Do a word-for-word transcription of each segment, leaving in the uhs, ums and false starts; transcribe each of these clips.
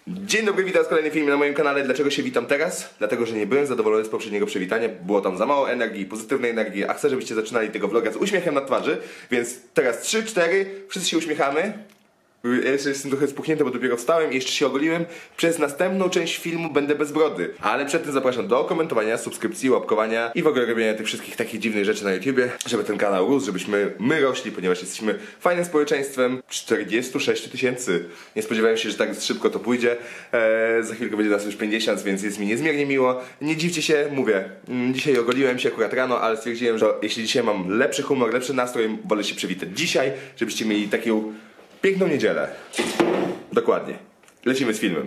Dzień dobry, witam w kolejnym filmie na moim kanale. Dlaczego się witam teraz? Dlatego, że nie byłem zadowolony z poprzedniego przywitania. Było tam za mało energii, pozytywnej energii, a chcę, żebyście zaczynali tego vloga z uśmiechem na twarzy. Więc teraz trzy, cztery, wszyscy się uśmiechamy. Ja jeszcze jestem trochę spuchnięty, bo dopiero wstałem i jeszcze się ogoliłem. Przez następną część filmu będę bez brody. Ale przed tym zapraszam do komentowania, subskrypcji, łapkowania i w ogóle robienia tych wszystkich takich dziwnych rzeczy na YouTubie, żeby ten kanał rósł, żebyśmy my rośli, ponieważ jesteśmy fajnym społeczeństwem. czterdzieści sześć tysięcy. Nie spodziewałem się, że tak szybko to pójdzie. Eee, za chwilkę będzie nas już pięćdziesiąt, więc jest mi niezmiernie miło. Nie dziwcie się, mówię, dzisiaj ogoliłem się akurat rano, ale stwierdziłem, że jeśli dzisiaj mam lepszy humor, lepszy nastrój, wolę się przywitać dzisiaj, żebyście mieli taką piękną niedzielę. Dokładnie. Lecimy z filmem.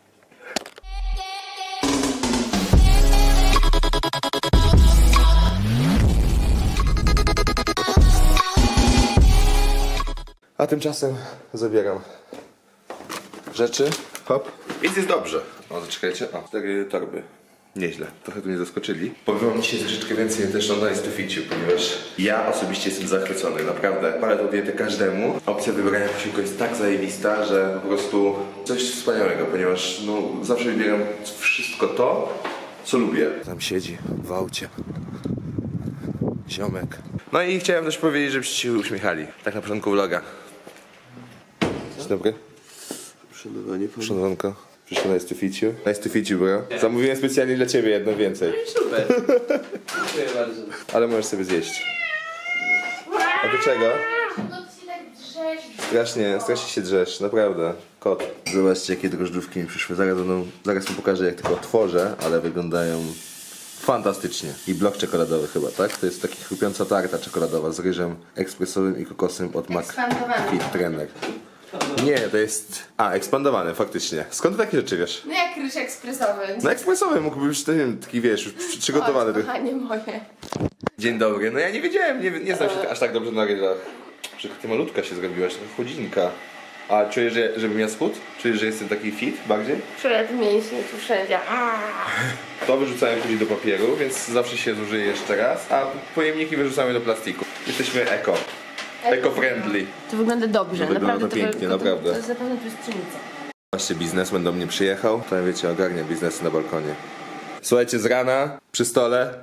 A tymczasem zabieram rzeczy. Hop. Więc jest dobrze. O, zaczekajcie. O, cztery torby. Nieźle, trochę tu nie zaskoczyli. Powiem wam dzisiaj troszeczkę więcej też o Nice to Fit You, ponieważ ja osobiście jestem zachwycony, naprawdę. Palę tą dietę każdemu. Opcja wybrania posiłku jest tak zajebista, że po prostu coś wspaniałego, ponieważ no zawsze wybieram wszystko to, co lubię. Tam siedzi w aucie ziomek. No i chciałem też powiedzieć, żebyście się uśmiechali. Tak na początku vloga. Dzień dobry. Szanowanie pana. Szanowonko. Przyszło Nice to Fit You. Nice to Fit You, bro. Zamówiłem specjalnie dla ciebie jedno więcej. Super. Dziękuję bardzo. Ale możesz sobie zjeść. A do czego? No ty się tak drzesz. Strasznie, strasznie się drzesz, naprawdę. Kot. Zobaczcie, jakie drożdżówki mi przyszły. Zaraz, będą, zaraz wam pokażę, jak tylko otworzę, ale wyglądają fantastycznie. I blok czekoladowy chyba, tak? To jest taka chrupiąca tarta czekoladowa z ryżem ekspresowym i kokosem od McFit Trainer. Nie, to jest... A, ekspandowany, faktycznie. Skąd ty takie rzeczy wiesz? No jak ryż ekspresowy. No ekspresowy mógłby być ten, taki, wiesz, już przygotowany. O, kochanie moje. Dzień dobry, no ja nie wiedziałem, nie, nie znam się aż tak dobrze na ryżach. Przecież ty malutka się zrobiłaś, chodzinka. A czujesz, że, żebym ja schudł? Czujesz, że jestem taki fit bardziej? Przed mięśnie tu wszędzie. To wyrzucałem później do papieru, więc zawsze się zużyje jeszcze raz. A pojemniki wyrzucamy do plastiku. Jesteśmy eko. Eco-friendly. To wygląda dobrze, Wygląda naprawdę to pięknie, to, naprawdę. To jest zapewne tu jest pszenica. Właśnie biznesmen do mnie przyjechał, to wiecie, ogarnia biznesy na balkonie. Słuchajcie, z rana przy stole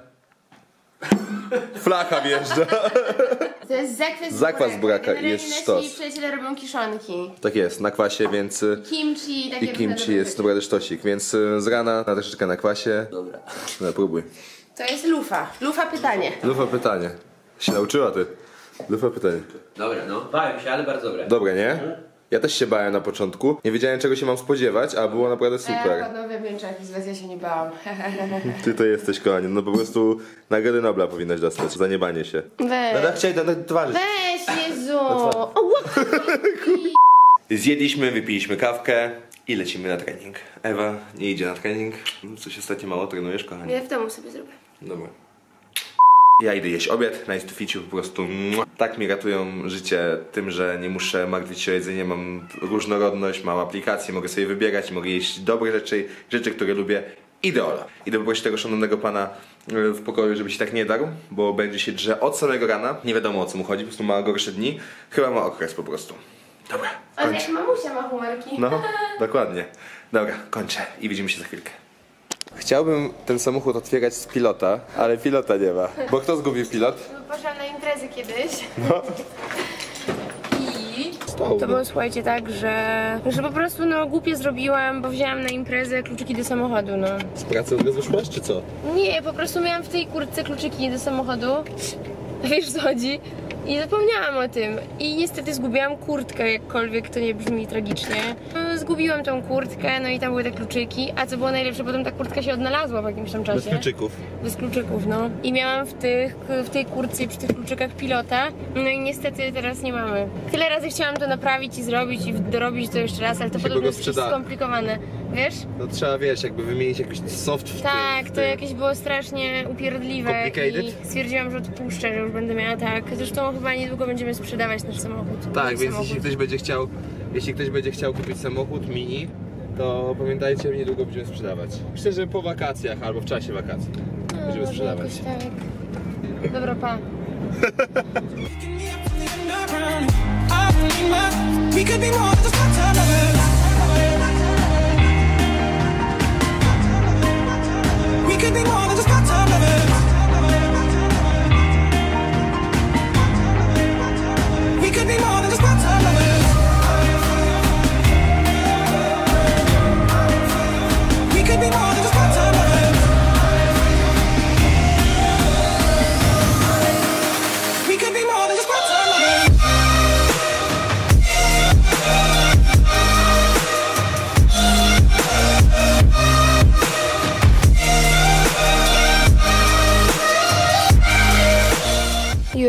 flacha wjeżdża. To jest zakwas, Zakwas buraka i jest Generalnie sztos. nasi przyjaciele robią kiszonki. Tak jest, na kwasie, więc... Kimchi, takie I kimchi jest naprawdę sztosik, więc z rana na troszeczkę na kwasie. Dobra. No, próbuj. To jest lufa. Lufa pytanie. Lufa pytanie. Się nauczyła ty. Lufa pytanie. Dobra, no. Bałem się, ale bardzo dobre. Dobre, nie? Ja też się bałem na początku. Nie wiedziałem, czego się mam spodziewać, a było naprawdę Ja super. panowie wiem, czy jakiś z was ja się nie bałam. Ty to jesteś, kochanie. No po prostu nagrody Nobla powinnaś dostać. Zaniebanie się. Weź. No tak chciałem na twarzy. Weź, Jezu. O, łapki. Zjedliśmy, wypiliśmy kawkę i lecimy na trening. Ewa nie idzie na trening. Coś ostatnio mało trenujesz, kochanie? Ja w domu sobie zrobię. Dobra. Ja idę jeść obiad, Nice to Fit You, po prostu mua. Tak mi ratują życie tym, że nie muszę martwić się o jedzenie, mam różnorodność, mam aplikacje, mogę sobie wybierać, mogę jeść dobre rzeczy, rzeczy, które lubię. Ideola. Idę poprosić tego szanownego pana w pokoju, żeby się tak nie darł, bo będzie się drze od samego rana, nie wiadomo o co mu chodzi, po prostu ma gorsze dni, chyba ma okres po prostu. Dobra, Ale kończę. jak mamusia ma humerki. No, dokładnie. Dobra, kończę i widzimy się za chwilkę. Chciałbym ten samochód otwierać z pilota, ale pilota nie ma. Bo kto zgubił pilot? No, poszłam na imprezę kiedyś. No. I to było, słuchajcie, tak, że, że po prostu no głupie zrobiłam, bo wzięłam na imprezę kluczyki do samochodu, no. Z pracy od razu szłaś, czy co? Nie, po prostu miałam w tej kurtce kluczyki do samochodu. Wiesz co chodzi? I zapomniałam o tym. I niestety zgubiłam kurtkę, jakkolwiek to nie brzmi tragicznie. No, zgubiłam tą kurtkę, no i tam były te kluczyki. A co było najlepsze, potem ta kurtka się odnalazła w jakimś tam czasie. Bez kluczyków. Bez kluczyków, no. I miałam w, tych, w tej kurtce i przy tych kluczykach pilota. No i niestety teraz nie mamy. Tyle razy chciałam to naprawić i zrobić i dorobić to jeszcze raz, ale to podobno jest sprzeda... skomplikowane. Wiesz? No trzeba, wiesz, jakby wymienić jakiś soft w Tak, tym, w to tym. jakieś było strasznie upierdliwe i stwierdziłam, że odpuszczę, że już będę miała tak. Zresztą chyba niedługo będziemy sprzedawać nasz samochód. Tak, więc samochód. jeśli ktoś będzie chciał, jeśli ktoś będzie chciał kupić samochód mini, to pamiętajcie, niedługo będziemy sprzedawać. Myślę, że po wakacjach albo w czasie wakacji No, będziemy sprzedawać. Tak. Dobra, pa. We could be more than just part-time lovers.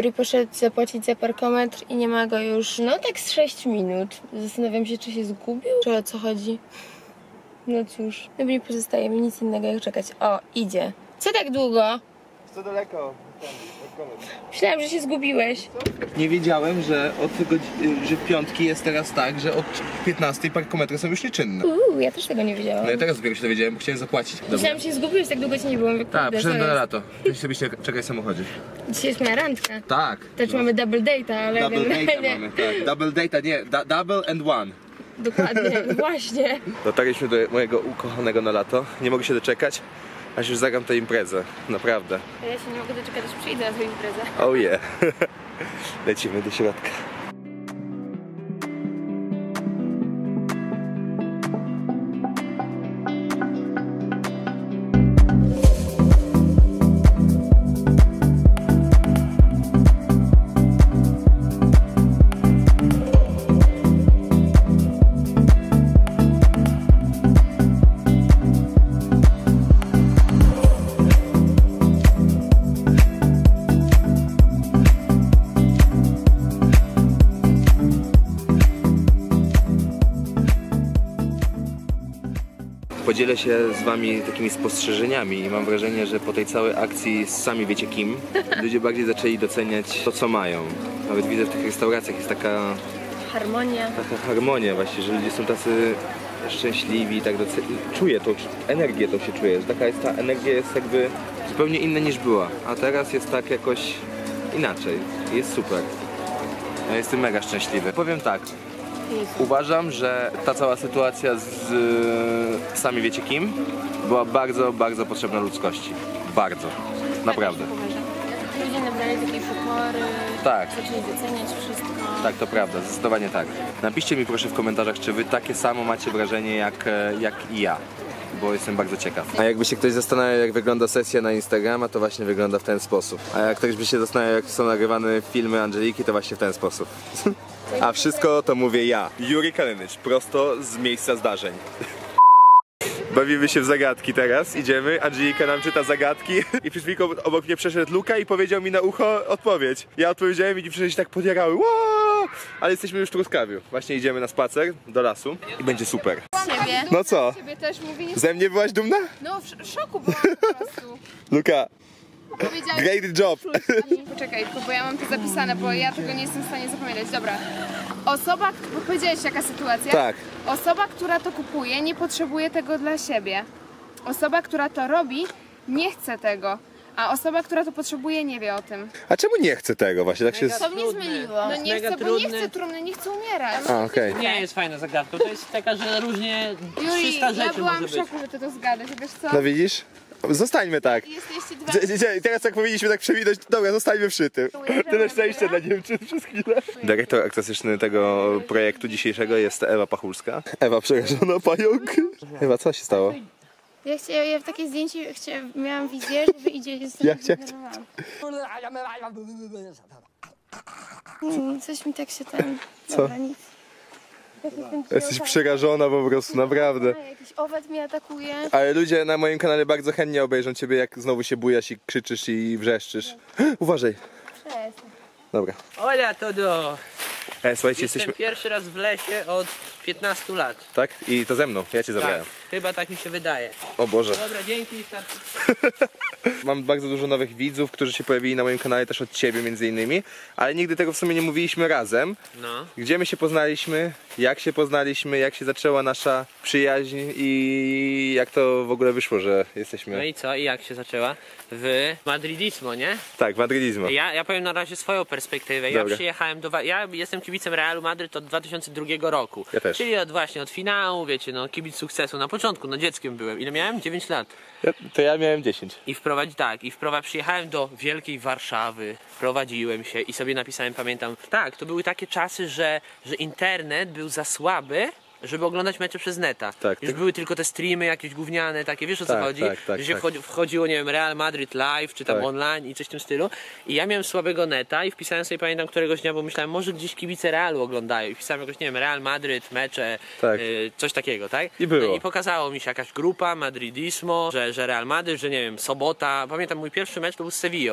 Yuri poszedł zapłacić za parkometr i nie ma go już, no tak z sześć minut. Zastanawiam się, czy się zgubił, czy o co chodzi. No cóż, no nie pozostaje mi nic innego jak czekać. O, idzie. Co tak długo? Co daleko? Myślałam, że się zgubiłeś. Nie wiedziałem, że od tego, że w piątki jest teraz tak, że od piętnastej parkometry są już nieczynne. Uuu, ja też tego nie wiedziałam. No ja teraz dopiero się dowiedziałem, bo chciałem zapłacić. Myślałam, że się zgubiłeś, tak długo cię nie było. Mówię, Tak, kurde, przyszedłem co na jest? lato. Jeśli sobie się czekaj w samochodzie. Dzisiaj jest moja randka. Tak. To czy mamy double date'a, ale Double generalnie- data mamy, tak. Double data, nie, da, double and one. Dokładnie, właśnie. Dotarliśmy do mojego ukochanego na lato. Nie mogę się doczekać, aż już zagram tę imprezę. Naprawdę. Ja się nie mogę doczekać, aż przyjdę na twoją imprezę. Oh yeah. Lecimy do środka. Podzielę się z wami takimi spostrzeżeniami i mam wrażenie, że po tej całej akcji z sami wiecie kim, ludzie bardziej zaczęli doceniać to, co mają. Nawet widzę w tych restauracjach jest taka, Harmonia. taka harmonia właśnie, że ludzie są tacy szczęśliwi, tak doce- czuję to, energię to się czuje, że taka jest ta energia jest jakby zupełnie inna niż była, a teraz jest tak jakoś inaczej. Jest super. Ja jestem mega szczęśliwy. Powiem tak. Uważam, że ta cała sytuacja z y, sami wiecie kim była bardzo, bardzo potrzebna ludzkości. Bardzo. Naprawdę. Ludzie nabrali takiej pokory. Tak. Zaczęli doceniać wszystko. Tak, to prawda, zdecydowanie tak. Napiszcie mi proszę w komentarzach, czy wy takie samo macie wrażenie jak, jak i ja. Bo jestem bardzo ciekaw. A jakby się ktoś zastanawiał, jak wygląda sesja na Instagrama, to właśnie wygląda w ten sposób. A jak ktoś by się zastanawiał, jak są nagrywane filmy Angeliki, to właśnie w ten sposób. A wszystko to mówię ja, Yuri Kalynycz, prosto z miejsca zdarzeń. Bawimy się w zagadki teraz, idziemy, Angelika nam czyta zagadki i przed chwilką obok mnie przeszedł Luka i powiedział mi na ucho odpowiedź. Ja odpowiedziałem i dziewczyny się tak podjarały, wow! Ale jesteśmy już w Truskawiu. Właśnie idziemy na spacer do lasu i będzie super. Ciebie. No co? Ciebie też mówi. Ze mnie byłaś dumna? No w sz- szoku byłam po prostu. Luka, Powiedziałeś... great job! Poczekaj, bo ja mam to zapisane, bo ja tego nie jestem w stanie zapamiętać. Dobra. Osoba, bo powiedziałeś jaka sytuacja? Tak. Osoba, która to kupuje, nie potrzebuje tego dla siebie. Osoba, która to robi, nie chce tego. A osoba, która to potrzebuje, nie wie o tym. A czemu nie chcę tego właśnie? Tak się... To mnie zmyliło. No nie mega chce, bo nie trudny. chce trumny, nie chce umierać. A, okej. Nie jest fajna zagadka, to jest taka, że różnie Juri, trzysta rzeczy ja byłam może w być. szoku, że ty to zgadzasz. Wiesz co? No widzisz? Zostańmy tak. Jesteście dwa... Dzie- dzie- Teraz jak powinniśmy tak przewinąć, dobra, zostańmy przy tym. Tyle szczęścia dla dziewczyn przez chwilę. Dyrektor artystyczny tego projektu dzisiejszego jest Ewa Pachulska. Ewa przerażona pająk. Ewa, co się stało? Ja, chciałam, ja w takie zdjęcie chciałam, miałam wizję, że wy idziecie z Ja chciałem. Mm, Coś mi tak się ten... Co? Dobra, nic. Jak jestem Jesteś dzisiaj przerażona po prostu, naprawdę. A, jakiś owad mnie atakuje. Ale ludzie na moim kanale bardzo chętnie obejrzą ciebie, jak znowu się bujasz i krzyczysz i wrzeszczysz. Uważaj. Przestań. Dobra. Ola, to do... E, słuchajcie, Jestem jesteśmy... pierwszy raz w lesie od piętnastu lat. Tak? I to ze mną, ja cię Tak, zabrałem. chyba tak mi się wydaje. O Boże. Dobra, dzięki. starczy. Mam bardzo dużo nowych widzów, którzy się pojawili na moim kanale, też od ciebie między innymi, ale nigdy tego w sumie nie mówiliśmy razem. No. Gdzie my się poznaliśmy, jak się poznaliśmy, jak się zaczęła nasza przyjaźń i jak to w ogóle wyszło, że No jesteśmy... i co? I jak się zaczęła? W Madridismo, nie? Tak, madridizmo. Ja, ja powiem na razie swoją perspektywę. Ja Dobra. przyjechałem do... Wa- Ja jestem kibicem Realu Madryt od dwa tysiące drugiego roku. Ja też. Czyli od właśnie od finału, wiecie, no kibic sukcesu. Na początku, no dzieckiem byłem. Ile miałem? dziewięć lat. Ja, to ja miałem dziesięć. I wprowadzić tak, i wprowadzi, przyjechałem do wielkiej Warszawy, wprowadziłem się i sobie napisałem, pamiętam, tak, to były takie czasy, że, że internet był za słaby, żeby oglądać mecze przez neta. Tak, Już tak. były tylko te streamy jakieś gówniane, takie, wiesz o co Tak, chodzi? tak, tak, że się tak. wchodzi, wchodziło, nie wiem, Real Madrid Live, czy tam Tak. online i coś w tym stylu. I ja miałem słabego neta i wpisałem sobie, pamiętam, któregoś dnia, bo myślałem, może gdzieś kibice Realu oglądają. I wpisałem jakoś, nie wiem, Real Madrid, mecze, Tak. y, coś takiego, tak? I było. No i pokazało mi się jakaś grupa, Madridismo, że, że Real Madrid, że nie wiem, sobota. Pamiętam, mój pierwszy mecz to był z Sevillą.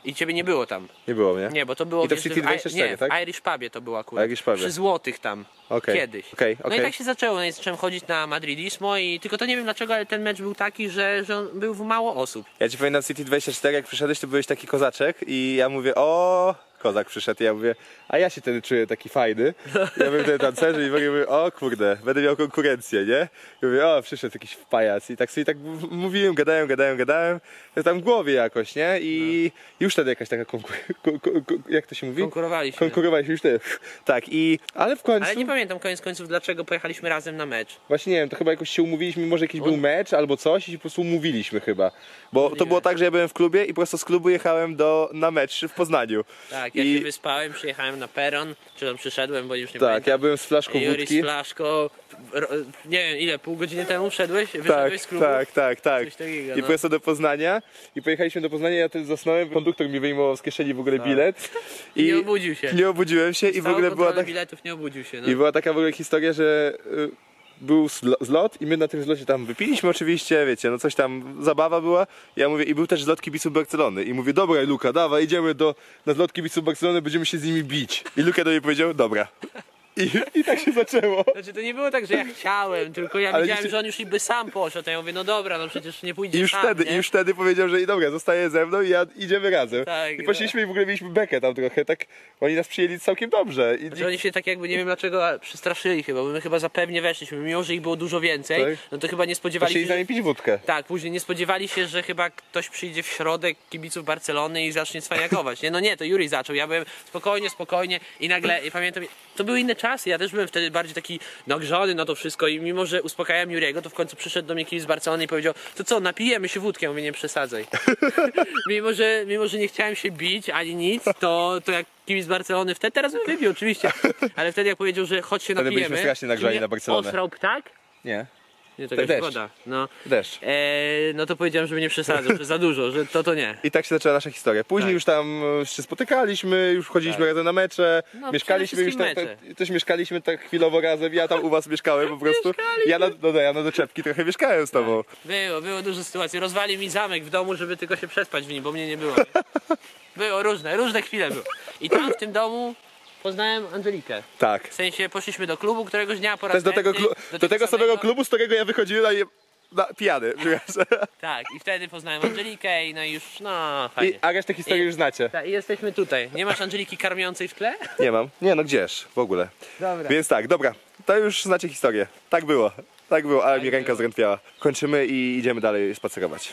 I ciebie nie było tam. Nie było mnie? Nie, bo to było I to w wiesz, City w- dwadzieścia cztery, nie, tak? w Irish Pubie to było akurat. Irish Pubie. Przy złotych tam. Okej, Kiedyś. okej, No i okej. tak się zaczęło, no i zacząłem chodzić na Madridismo i tylko to nie wiem dlaczego, ale ten mecz był taki, że, że on był w mało osób. Ja ci pamiętam City dwadzieścia cztery, jak przyszedłeś, to byłeś taki kozaczek i ja mówię, o, kozak przyszedł, i ja mówię, a ja się wtedy czuję taki fajny. Ja byłem wtedy tancerzy i mówię, o kurde, będę miał konkurencję, nie? I mówię, o, przyszedł jakiś pajac i tak sobie tak m- mówiłem, gadałem, gadałem, gadałem, to tam w głowie jakoś, nie? I już wtedy jakaś taka konkurencja, jak to się mówi? Konkurowaliśmy. Konkurowaliśmy już wtedy. Tak, i, ale w końcu, Ale nie pamiętam koniec końców dlaczego pojechaliśmy razem na mecz. właśnie nie wiem, to chyba jakoś się umówiliśmy, może jakiś był mecz albo coś i się po prostu umówiliśmy chyba. Bo to Możliwe. było tak, że ja byłem w klubie i po prostu z klubu jechałem do, na mecz w Poznaniu. Tak, ja I, się wyspałem, przyjechałem na peron, czy tam przyszedłem, bo już nie tak, pamiętam. ja byłem z flaszką Juri wódki. z flaszką, ro- nie wiem ile, pół godziny temu wszedłeś, Tak, wyszedłeś z klubu? tak, tak, tak. Coś takiego, I no. pojechałem do Poznania i pojechaliśmy do Poznania, ja wtedy zasnąłem, konduktor mi wyjmował z kieszeni w ogóle bilet. I nie obudził się. Nie obudziłem się i w Całą ogóle była, kontrolę tak, biletów nie obudził się, no. i była taka w ogóle historia, że y, był zlo- zlot i my na tym zlocie tam wypiliśmy oczywiście, wiecie, no coś tam, zabawa była. Ja mówię, i był też zlot kibiców Barcelony i mówię, dobra Luka, dawaj, idziemy do, na zlot kibiców Barcelony, będziemy się z nimi bić. I Luka do mnie powiedział, dobra. I, i tak się zaczęło. Znaczy to nie było tak, że ja chciałem, tylko ja Ale widziałem, nie- że on już by sam poszedł, a ja mówię, no dobra, no przecież nie pójdzie I już sam, wtedy, nie? i już wtedy powiedział, że i dobra, zostaje ze mną i ja, idziemy razem. Tak, I no. poszliśmy i w ogóle mieliśmy bekę tam trochę, tak, oni nas przyjęli całkiem dobrze. I, Że oni się tak jakby, nie wiem dlaczego, ale przestraszyli chyba, bo my chyba zapewnie weszliśmy, mimo że ich było dużo więcej, Tak. no to chyba nie spodziewali Chcieli się, z nami że... pić wódkę. Tak, później nie spodziewali się, że chyba ktoś przyjdzie w środek kibiców Barcelony i zacznie cwaniakować, nie? No nie, to Juri zaczął, ja byłem spokojnie, spokojnie i nagle, i pamiętam, to były inne czasy, ja też byłem wtedy bardziej taki nagrzany na to wszystko i mimo, że uspokajałem Juriego, to w końcu przyszedł do mnie kibic z Barcelony i powiedział, to co, napijemy się wódkę, ja mówię, nie przesadzaj. mimo, że, mimo, że nie chciałem się bić ani nic, to, to jak kibic z Barcelony wtedy, teraz bym wypił oczywiście, ale wtedy jak powiedział, że chodź się Wtedy napijemy, byliśmy strasznie nagrzani to mnie na Barcelonę. osrał ptak. Nie. Nie, to To jakaś deszcz. woda. No. Deszcz. Eee, no to powiedziałem, żeby nie przesadzał, że za dużo, że to to nie. I tak się zaczęła nasza historia. Później Tak. już tam e, się spotykaliśmy, już chodziliśmy Tak. razem na mecze, No, mieszkaliśmy przede już tam, wszystkim te, też mieszkaliśmy tak chwilowo razem, ja tam u was mieszkałem po prostu. Ja na, no, no, ja na doczepki trochę mieszkałem z tobą. Było, było dużo sytuacji. Rozwalił mi zamek w domu, żeby tylko się przespać w nim, bo mnie nie było. Było różne, różne chwile były. I tam w tym domu poznałem Angelikę. Tak. W sensie poszliśmy do klubu któregoś dnia po raz Też do tego, chętny, klu- do tego samego klubu, z którego ja wychodziłem na, je- na pijany. wiesz. Tak, i wtedy poznałem Angelikę i no i już, no I, fajnie. a resztę historii I- już znacie. Tak, i jesteśmy tutaj. Nie masz Angeliki karmiącej w tle? Nie mam. Nie no gdzież w ogóle. Dobra. Więc tak, dobra. To już znacie historię. Tak było. Tak było, ale mi ręka było. zdrętwiała. Kończymy i idziemy dalej spacerować.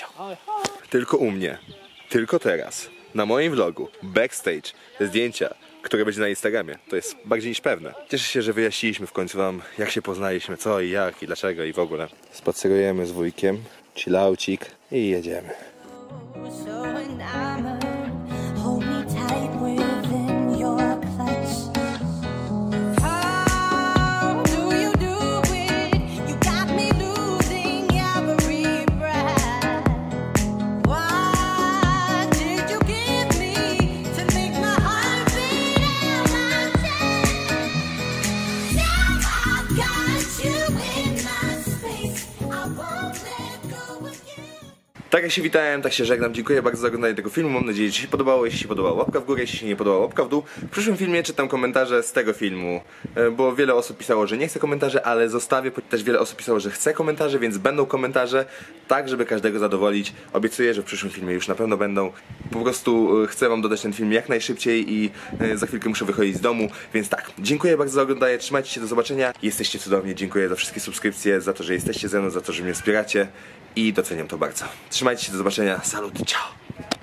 Tylko u mnie. Tylko teraz. Na moim vlogu. Backstage. Te zdjęcia, które będzie na Instagramie. To jest bardziej niż pewne. Cieszę się, że wyjaśniliśmy w końcu wam, jak się poznaliśmy, co i jak i dlaczego i w ogóle. Spacerujemy z wujkiem. Chillaucik i jedziemy. So enamored, hold me tight within your clutch. How do you do it? You got me losing every breath. What did you give me to make my heart beat out my chest? Now I've got you in my space. I won't let go again. Tak jak się witałem, tak się żegnam. Dziękuję bardzo za oglądanie tego filmu. Mam nadzieję, że się podobało. Jeśli się podobało, łapka w górę. Jeśli się nie podobało, łapka w dół. W przyszłym filmie czytam komentarze z tego filmu, e, bo wiele osób pisało, że nie chce komentarzy, ale zostawię. Też wiele osób pisało, że chce komentarze, więc będą komentarze, tak żeby każdego zadowolić. Obiecuję, że w przyszłym filmie już na pewno będą. Po prostu e, chcę wam dodać ten film jak najszybciej i e, za chwilkę muszę wychodzić z domu, więc tak. Dziękuję bardzo za oglądanie. Trzymajcie się, do zobaczenia. Jesteście cudowni. Dziękuję za wszystkie subskrypcje, za to, że jesteście ze mną, za to, że mnie wspieracie i doceniam to bardzo. Trzymajcie się, do zobaczenia. Salut, ciao!